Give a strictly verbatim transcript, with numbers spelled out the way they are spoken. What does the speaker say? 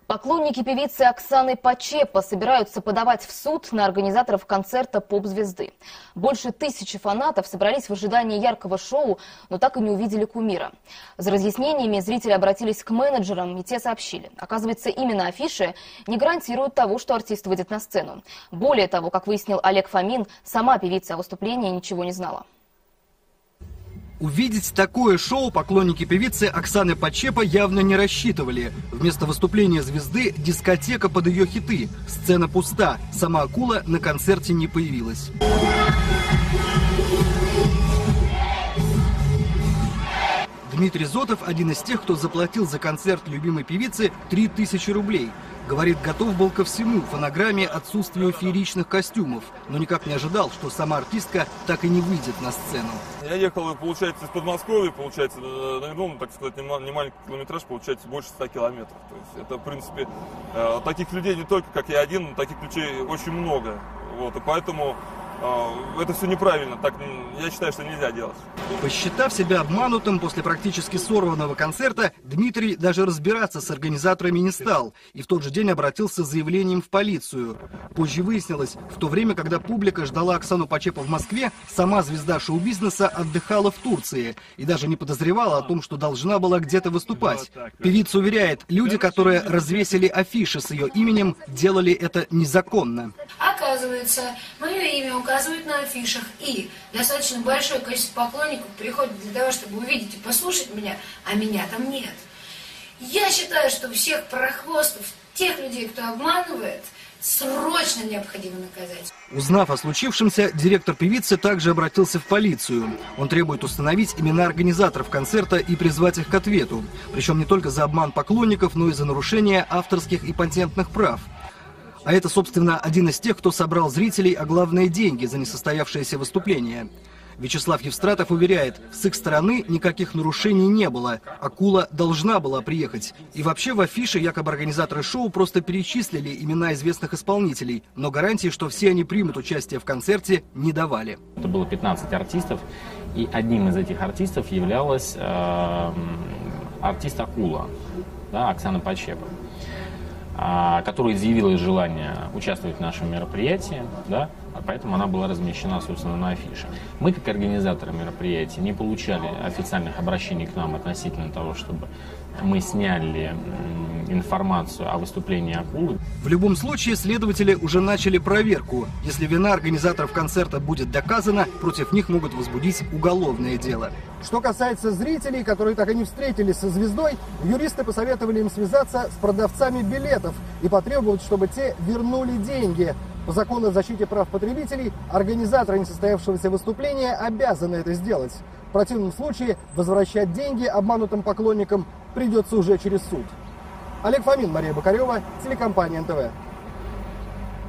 Поклонники певицы Оксаны Почепа собираются подавать в суд на организаторов концерта поп-звезды. Больше тысячи фанатов собрались в ожидании яркого шоу, но так и не увидели кумира. За разъяснениями зрители обратились к менеджерам, и те сообщили. Оказывается, именно афиши не гарантируют того, что артист выйдет на сцену. Более того, как выяснил Олег Фомин, сама певица о выступлении ничего не знала. Увидеть такое шоу поклонники певицы Оксаны Почепа явно не рассчитывали. Вместо выступления звезды – дискотека под ее хиты. Сцена пуста, сама акула на концерте не появилась. Дмитрий Зотов – один из тех, кто заплатил за концерт любимой певицы три тысячи рублей. Говорит, готов был ко всему – фонограмме, отсутствию фееричных костюмов. Но никак не ожидал, что сама артистка так и не выйдет на сцену. Я ехал, получается, из Подмосковья, получается, ну, так сказать, не маленький километраж, получается, больше ста километров. То есть это, в принципе, таких людей не только, как я один, но таких людей очень много. Вот, и поэтому это все неправильно, так я считаю, что нельзя делать. Посчитав себя обманутым после практически сорванного концерта, Дмитрий даже разбираться с организаторами не стал и в тот же день обратился с заявлением в полицию. Позже выяснилось, в то время, когда публика ждала Оксану Почепа в Москве, сама звезда шоу-бизнеса отдыхала в Турции и даже не подозревала о том, что должна была где-то выступать. Певица уверяет, люди, которые развесили афиши с ее именем, делали это незаконно. Оказывается, мое имя указывают на афишах, и достаточно большое количество поклонников приходит для того, чтобы увидеть и послушать меня, а меня там нет. Я считаю, что всех прохвостов, тех людей, кто обманывает, срочно необходимо наказать. Узнав о случившемся, директор певицы также обратился в полицию. Он требует установить имена организаторов концерта и призвать их к ответу. Причем не только за обман поклонников, но и за нарушение авторских и патентных прав. А это, собственно, один из тех, кто собрал зрителей, а главное деньги за несостоявшееся выступление. Вячеслав Евстратов уверяет, с их стороны никаких нарушений не было. Акула должна была приехать. И вообще в афише якобы организаторы шоу просто перечислили имена известных исполнителей, но гарантии, что все они примут участие в концерте, не давали. Это было пятнадцать артистов, и одним из этих артистов являлась э, артист Акула, да, Оксана Почепа, которая изъявила желание участвовать в нашем мероприятии, да, поэтому она была размещена, собственно, на афише. Мы, как организаторы мероприятия, не получали официальных обращений к нам относительно того, чтобы мы сняли информацию о выступлении акулы. В любом случае, следователи уже начали проверку. Если вина организаторов концерта будет доказана, против них могут возбудить уголовное дело. Что касается зрителей, которые так и не встретились со звездой, юристы посоветовали им связаться с продавцами билетов и потребовать, чтобы те вернули деньги. По закону о защите прав потребителей, организаторы несостоявшегося выступления обязаны это сделать. В противном случае возвращать деньги обманутым поклонникам придется уже через суд. Олег Фомин, Мария Бокарева, телекомпания эн тэ вэ.